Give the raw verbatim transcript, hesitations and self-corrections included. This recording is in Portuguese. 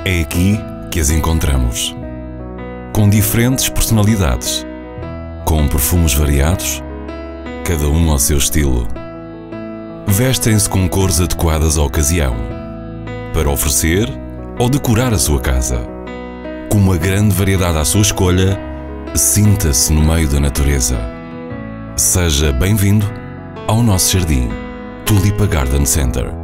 É aqui que as encontramos, com diferentes personalidades, com perfumes variados, cada um ao seu estilo. Vestem-se com cores adequadas à ocasião, para oferecer ou decorar a sua casa. Com uma grande variedade à sua escolha, sinta-se no meio da natureza. Seja bem-vindo ao nosso jardim, Tulipa Garden Center.